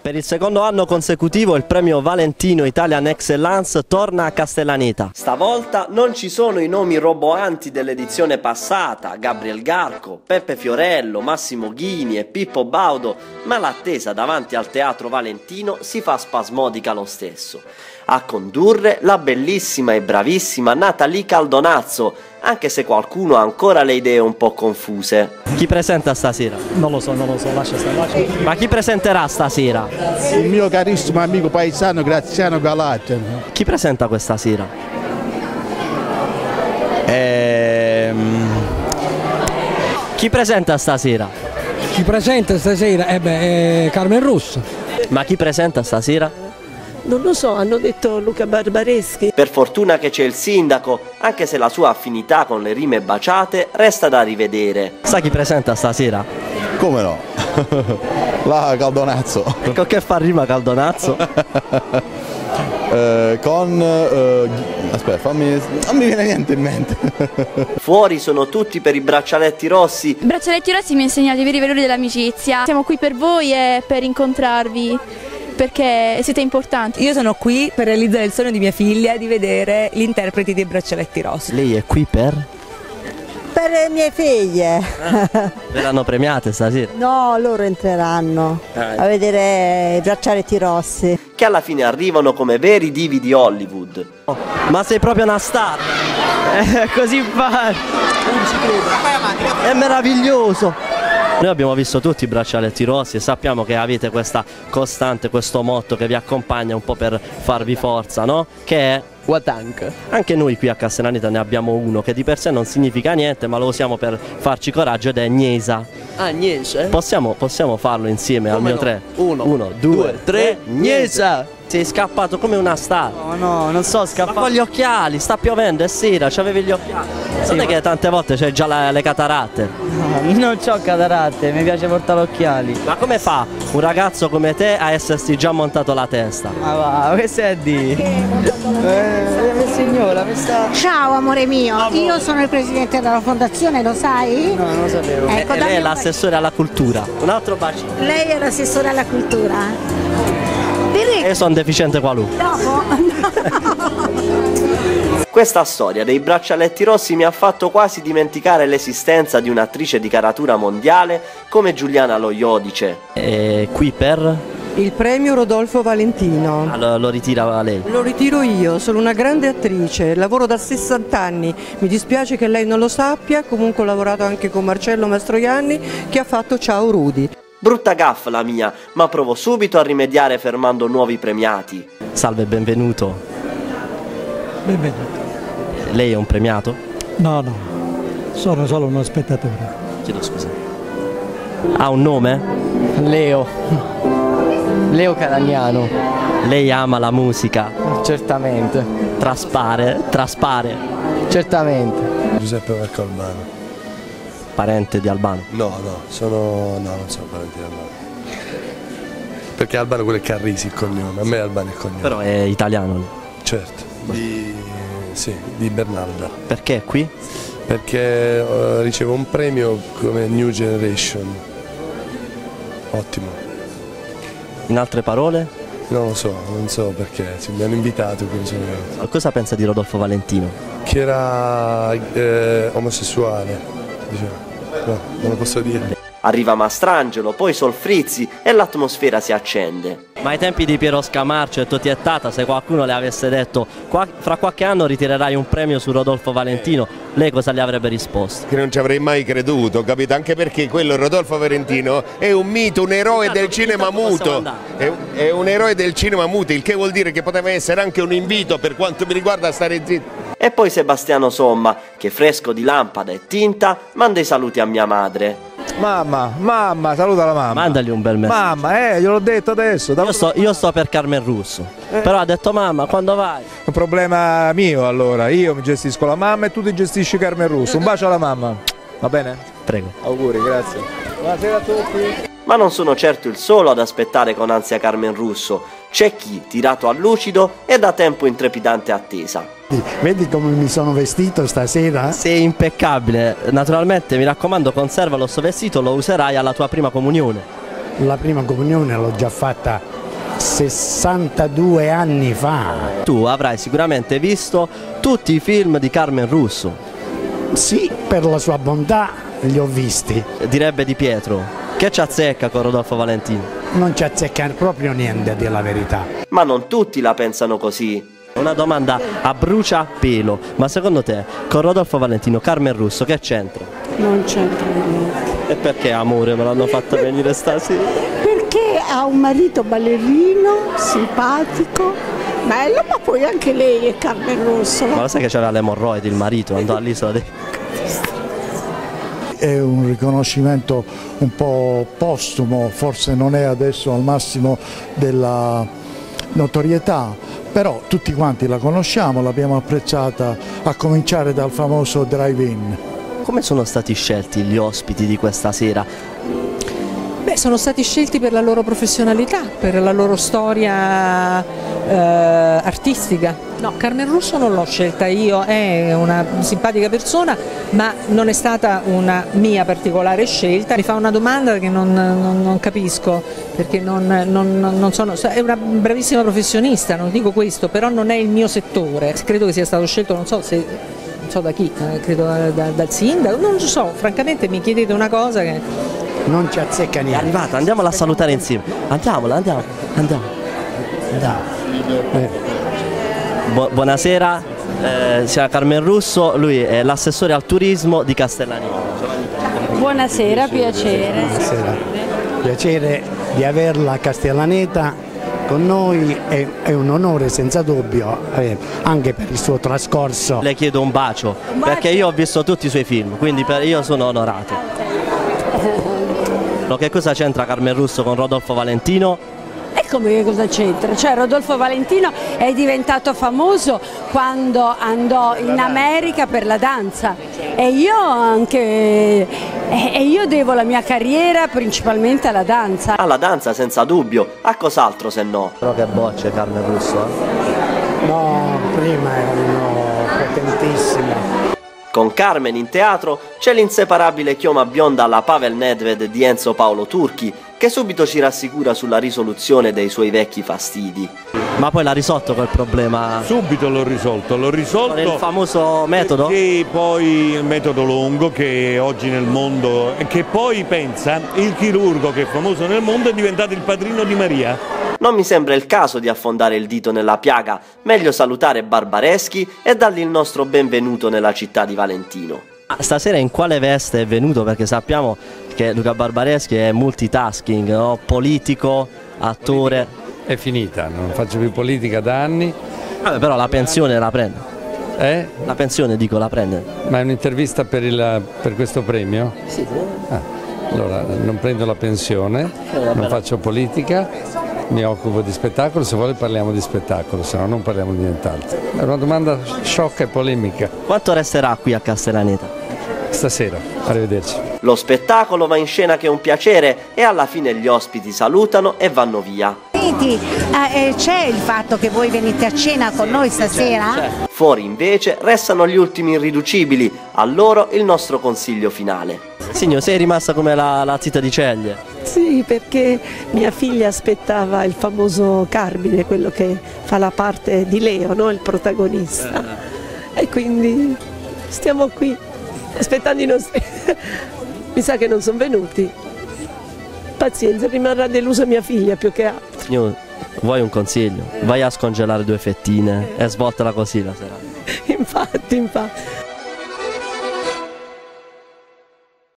Per il secondo anno consecutivo il premio Valentino Italian Excellence torna a Castellaneta. Stavolta non ci sono i nomi roboanti dell'edizione passata, Gabriel Garco, Peppe Fiorello, Massimo Ghini e Pippo Baudo, ma l'attesa davanti al Teatro Valentino si fa spasmodica lo stesso. A condurre la bellissima e bravissima Nathalie Caldonazzo, anche se qualcuno ha ancora le idee un po' confuse. Chi presenta stasera? Non lo so, lascia stare. Ma chi presenterà stasera? Il mio carissimo amico paesano Graziano Galate. Chi presenta questa sera? Chi presenta stasera? Chi presenta stasera? Carmen Russo. Ma chi presenta stasera? Non lo so, hanno detto Luca Barbareschi. Per fortuna che c'è il sindaco, anche se la sua affinità con le rime baciate resta da rivedere. Sa chi presenta stasera? Come no? La Caldonazzo. Con che fa rima Caldonazzo? Aspetta, non mi viene niente in mente. Fuori sono tutti per i braccialetti rossi. I braccialetti rossi mi ha insegnato i veri valori dell'amicizia. Siamo qui per voi e per incontrarvi, perché siete importanti. Io sono qui per realizzare il sogno di mia figlia di vedere gli interpreti dei braccialetti rossi. Lei è qui per? Per le mie figlie. Verranno premiate stasera? No, loro entreranno a vedere i braccialetti rossi. Che alla fine arrivano come veri divi di Hollywood. Oh, ma sei proprio una star! Così fa! Non ci credo! È meraviglioso! Noi abbiamo visto tutti i braccialetti rossi e sappiamo che avete questa costante, questo motto che vi accompagna un po' per farvi forza, no? Che è Watank. Anche noi qui a Castellaneta ne abbiamo uno che di per sé non significa niente, ma lo usiamo per farci coraggio ed è Gnesa. Ah, Gnese? Possiamo farlo insieme al mio 3? 1, 2, 3, Gnesa! Sei scappato come una star. No, non so scappare. Ma con gli occhiali, sta piovendo, è sera, c'avevi gli occhiali. Sì, non è che tante volte c'è già le cataratte? No, non c'ho cataratte, mi piace portare occhiali. Ma come fa un ragazzo come te a essersi già montato la testa? Ma va, che sei di? Signora, questa... Ciao amore mio, io sono il presidente della fondazione, lo sai? No, non lo sapevo. Ecco, lei è l'assessore alla cultura. Un altro bacino. Lei è l'assessore alla cultura. E sono deficiente qualunque. Dopo? Questa storia dei braccialetti rossi mi ha fatto quasi dimenticare l'esistenza di un'attrice di caratura mondiale come Giuliana Lo Iodice. E qui per? Il premio Rodolfo Valentino. Lo ritira lei? Lo ritiro io, sono una grande attrice, lavoro da 60 anni, mi dispiace che lei non lo sappia, comunque ho lavorato anche con Marcello Mastroianni che ha fatto Ciao Rudy. Brutta gaffa la mia, ma provo subito a rimediare fermando nuovi premiati. Salve, benvenuto. Benvenuto. Lei è un premiato? No, sono solo uno spettatore. Chiedo scusa. Ha un nome? Leo Caragnano. Lei ama la musica? Certamente. Traspare? Certamente. Giuseppe Marco Albano. Parente di Albano? No, non sono parente di Albano. Perché Albano quello è Carrisi il cognome, a me Albano è il cognome. Però è italiano? Certo, di Bernalda. Perché qui? Perché ricevo un premio come New Generation. Ottimo. In altre parole? Non so perché, mi hanno invitato, quindi sono venuto. Cosa pensa di Rodolfo Valentino? Che era omosessuale, diciamo. No, non lo posso dire. Arriva Mastrangelo, poi Solfrizzi e l'atmosfera si accende. Ma ai tempi di Piero Scamarcio e Toti e Tata, se qualcuno le avesse detto fra qualche anno ritirerai un premio su Rodolfo Valentino, lei cosa le avrebbe risposto? Che non ci avrei mai creduto, capito? Anche perché quello Rodolfo Valentino è un mito, un eroe del cinema muto. È un eroe del cinema muto, il che vuol dire che poteva essere anche un invito per quanto mi riguarda a stare zitto. E poi Sebastiano Somma, che fresco di lampada e tinta, manda i saluti a mia madre. Mamma, saluta la mamma. Mandagli un bel messaggio. Mamma, gliel'ho detto adesso. Io sto per Carmen Russo. Però ha detto mamma, quando vai? Un problema mio allora, io mi gestisco la mamma e tu ti gestisci Carmen Russo. Un bacio alla mamma, va bene? Prego. Auguri, grazie. Buonasera a tutti. Ma non sono certo il solo ad aspettare con ansia Carmen Russo. C'è chi, tirato a lucido, è da tempo in trepidante attesa. Vedi come mi sono vestito stasera? Sei impeccabile. Naturalmente, mi raccomando, conservalo sto vestito, lo userai alla tua prima comunione. la prima comunione l'ho già fatta 62 anni fa. Tu avrai sicuramente visto tutti i film di Carmen Russo. Sì, per la sua bontà li ho visti. Direbbe Di Pietro, che ci azzecca con Rodolfo Valentino? Non ci azzecca proprio niente, a dire la verità. Ma non tutti la pensano così. Una domanda a bruciapelo, ma secondo te con Rodolfo Valentino, Carmen Russo, che c'entra? Non c'entra niente. E perché amore me l'hanno fatta venire stasera? Perché ha un marito ballerino, simpatico, bello, ma poi anche lei è Carmen Russo. Ma lo sai che c'aveva le emorroidi il marito, andò all'isola dei... È un riconoscimento un po' postumo, forse non è adesso al massimo della notorietà, però tutti quanti la conosciamo, l'abbiamo apprezzata, a cominciare dal famoso drive-in. Come sono stati scelti gli ospiti di questa sera? Beh, sono stati scelti per la loro professionalità, per la loro storia artistica. No, Carmen Russo non l'ho scelta io, è una simpatica persona, ma non è stata una mia particolare scelta. Mi fa una domanda che non capisco, perché non sono... È una bravissima professionista, non dico questo, però non è il mio settore. Credo che sia stato scelto, non so da chi, credo dal sindaco, non lo so, francamente mi chiedete una cosa che... Non ci azzecca niente. È arrivata, andiamola a salutare insieme. Andiamo. Buonasera, siamo Carmen Russo, lui è l'assessore al turismo di Castellaneta. Buonasera, piacere. Buonasera. Piacere di averla a Castellaneta con noi, è un onore senza dubbio, anche per il suo trascorso. Le chiedo un bacio, perché io ho visto tutti i suoi film, quindi io sono onorato. Che cosa c'entra Carmen Russo con Rodolfo Valentino? E come che cosa c'entra? Cioè Rodolfo Valentino è diventato famoso quando andò in America per la danza e io anche... E io devo la mia carriera principalmente alla danza. Alla danza senza dubbio, a cos'altro se no? Però che bocce Carmen Russo, No, prima erano potentissime. Con Carmen in teatro c'è l'inseparabile chioma bionda alla Pavel Nedved di Enzo Paolo Turchi, che subito ci rassicura sulla risoluzione dei suoi vecchi fastidi. Ma poi l'ha risolto quel problema? Subito l'ho risolto. Con il famoso metodo? Che poi il metodo Longo, che oggi nel mondo, che poi pensa, il chirurgo che è famoso nel mondo è diventato il padrino di Maria. Non mi sembra il caso di affondare il dito nella piaga, meglio salutare Barbareschi e dargli il nostro benvenuto nella città di Valentino. Stasera in quale veste è venuto? Perché sappiamo che Luca Barbareschi è multitasking, no? Politico, attore. È finita, non faccio più politica da anni. Vabbè, però la pensione la prende. La pensione dico la prende. Ma è un'intervista per questo premio? Sì. Allora, non prendo la pensione, non faccio politica. Mi occupo di spettacolo, se vuole parliamo di spettacolo, se no non parliamo di nient'altro. È una domanda sciocca e polemica. Quanto resterà qui a Castellaneta? Stasera, arrivederci. Lo spettacolo va in scena che è un piacere e alla fine gli ospiti salutano e vanno via. C'è il fatto che voi venite a cena con noi stasera? Fuori invece restano gli ultimi irriducibili, a loro il nostro consiglio finale. Signor, sei rimasta come la zita di Ceglie? Sì, perché mia figlia aspettava il famoso Carmine, quello che fa la parte di Leo, no? Il protagonista. E quindi stiamo qui, aspettando i nostri... Mi sa che non sono venuti. Pazienza, rimarrà delusa mia figlia più che altro. Signor, vuoi un consiglio? Vai a scongelare 2 fettine e svoltala così la sera. Infatti.